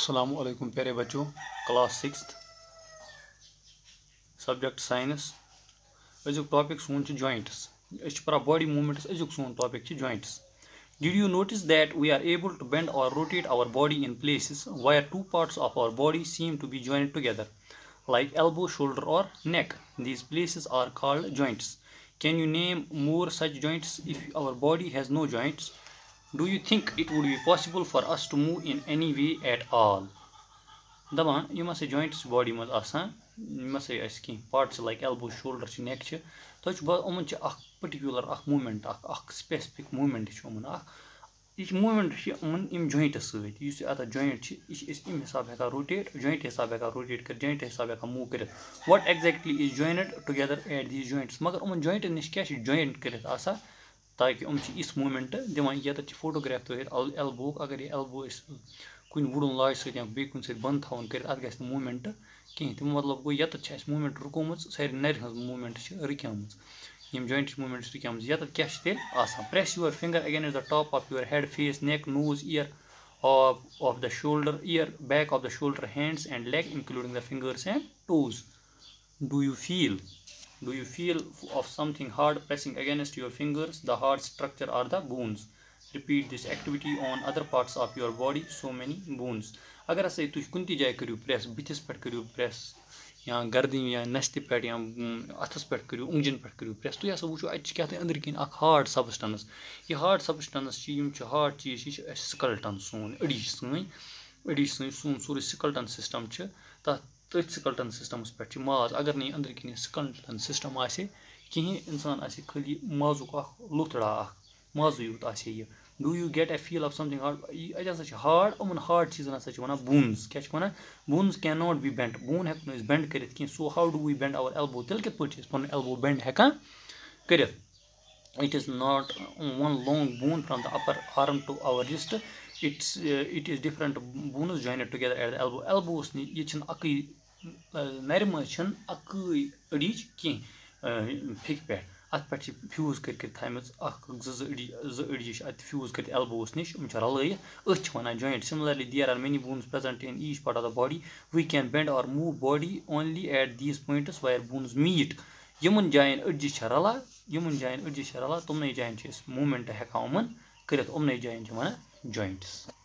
अस्सलामुअलैकुम प्यारे बच्चों, क्लास 6 सब्जेक्ट साइंस। अजुक टॉपिक सोन जॉइंट्स। पढ़ा बॉडी मूवमेंट्स। अजुक सोन topic joints. Did you notice that we are able to bend or rotate our body in places where two parts of our body seem to be joined together, like elbow, shoulder, or neck? These places are called joints. Can you name more such joints? If our body has no joints, do you think it would be possible for us to move in any way at all? दपान यम हसा joints body मज आसान यम हसा कह parts like elbow shoulder neck तुमन particular movement specific movement यह मूवमेंट यम जॉइंट्स सत जॉइंट यह हिसाब हेका रोटेट जॉइंट हिसाब हेका रोटेट कर जॉइंट हिसाब हेका मूव कर what exactly is jointed together at these joints मगर उन जॉइंट नश क्या जॉइंट कर ताकि इस मूवमेंट दिवान ये फोटोग्राफ तो एल्बो अगर यह एल्बो कुन वुडन लाज सत बे कुन सत बंद थवन कर अत गस मूवमेंट कहीं तम मतलब गो ये मूवमेंट रुकोम सारी नर मूवमेंट रुकम यम जॉइंट मूवमेंट रुकम ये क्या तेल press your finger against the top of your head face neck nose ear of the shoulder ear back of the shoulder hands and leg including the fingers and toes do you feel of something hard pressing against your fingers? The hard structure are the bones. Repeat this activity on other parts of your body. So many bones. अगर हसा तुम कुन जाए करू press बिथिस पे करू press या गर्दन या नस्त पे या अथस पे करू उंगजन पे करू प्रेस तुम हसा वो क्या अंदर किन हार्ड सबस्टेंस यह हार्ड सबस्टेंस हार्ड चीज यह स्केलेटन सोन अड़ी सोन सोरे स्केलेटन सिस्टम तथ स्केलेटन सिस्टमस पे माज अगर नहीं अंदर किन स्केलेटन सिस्टम कहीं इंसान खाली माजुक लुथड़ा माजू यूत यह do you get a feel of something hard अत हार्ड उन हार्ड चीजन हसा वन बोन्स क्या वन bones can not be bend bone हेक बेंड कर so how do we bend our elbow तेल कित पे पन एल्बो बेंड हेकान कर it is not one long bone from the upper arm to our wrist it is different bones jointed together at the elbow elbows ये अक नर मज अकई अड़ीज कह फिक पे अत पे फ्यूज कर अड़ी फ्यूज कर एल्बोस नश रल अथ one joint similarly there are many bones present in each part of the body we can bend or move body only at these points where bones meet यमन जायन अड़जी रलान तुमन जायन मूवमेंट हेकान कर उमन जायन वन जॉइंट्स।